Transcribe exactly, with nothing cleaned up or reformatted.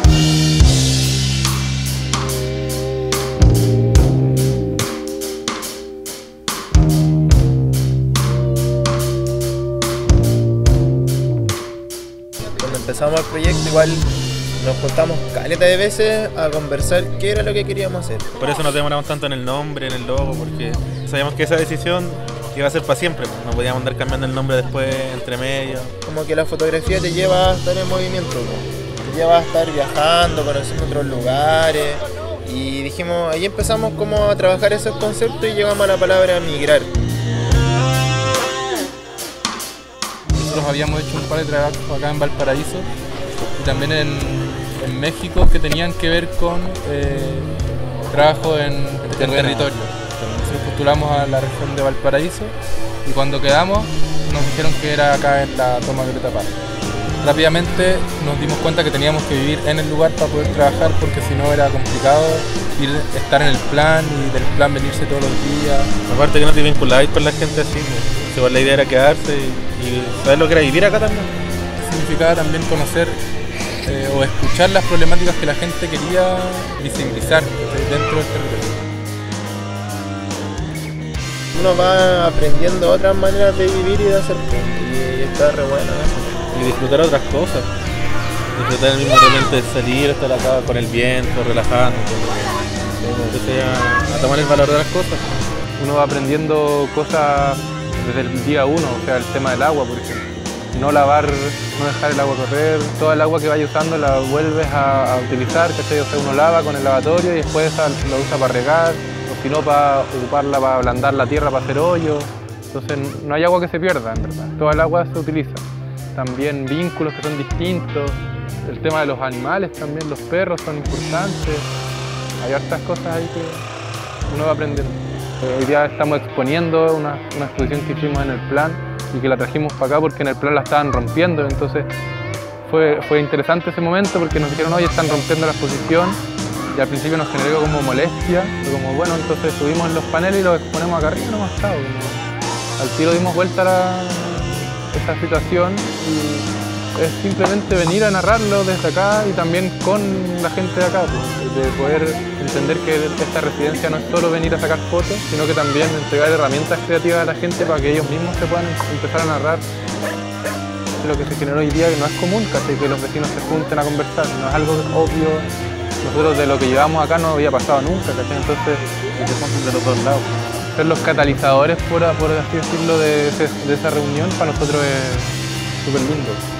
Cuando empezamos el proyecto igual nos juntamos caleta de veces a conversar qué era lo que queríamos hacer. Por eso nos demoramos tanto en el nombre, en el logo, porque sabíamos que esa decisión iba a ser para siempre, no podíamos andar cambiando el nombre después, entre medio. Como que la fotografía te lleva a estar en movimiento, te lleva a estar viajando, conociendo otros lugares, y dijimos, ahí empezamos como a trabajar esos conceptos y llegamos a la palabra migrar. Nosotros habíamos hecho un par de trabajos acá en Valparaíso y también en, en México que tenían que ver con eh, trabajo en, en territorio. Nosotros postulamos a la región de Valparaíso y cuando quedamos nos dijeron que era acá en la toma de Greta Park. Rápidamente nos dimos cuenta que teníamos que vivir en el lugar para poder trabajar porque si no era complicado ir, estar en el plan y del plan venirse todos los días. Aparte que no te vinculabas con la gente así, pues, la idea era quedarse y, y saber lo que era vivir acá también. Significaba también conocer eh, o escuchar las problemáticas que la gente quería visibilizar dentro del territorio. Uno va aprendiendo otras maneras de vivir y de hacer y está re bueno eso. Y disfrutar otras cosas. Disfrutar el mismo momento de salir, estar acá con el viento, relajando. Empecé a, a tomar el valor de las cosas. Uno va aprendiendo cosas desde el día uno, o sea, el tema del agua, por ejemplo. No lavar, no dejar el agua correr, toda el agua que vaya usando la vuelves a, a utilizar, ¿cachai? O sea, uno lava con el lavatorio y después esa lo usa para regar, o si no para ocuparla, para ablandar la tierra, para hacer hoyos. Entonces no hay agua que se pierda, en verdad. Toda el agua se utiliza. También vínculos que son distintos, el tema de los animales también, los perros son importantes. Hay hartas cosas ahí que uno va aprendiendo. Hoy día estamos exponiendo una, una exposición que hicimos en el plan y que la trajimos para acá porque en el plan la estaban rompiendo, entonces fue, fue interesante ese momento porque nos dijeron, oye, están rompiendo la exposición y al principio nos generó como molestia, pero como bueno, entonces subimos los paneles y los exponemos acá arriba, no más estado. Al tiro dimos vuelta a la, esa situación y es simplemente venir a narrarlo desde acá y también con la gente de acá, pues, de poder entender que esta residencia no es solo venir a sacar fotos, sino que también entregar herramientas creativas a la gente para que ellos mismos se puedan empezar a narrar lo que se generó hoy día, que no es común, casi que los vecinos se junten a conversar, no es algo obvio. Nosotros de lo que llevamos acá no había pasado nunca, ¿cachai? Entonces, de los dos lados. Ser los catalizadores, por, por así decirlo, de, de esa reunión para nosotros es súper lindo.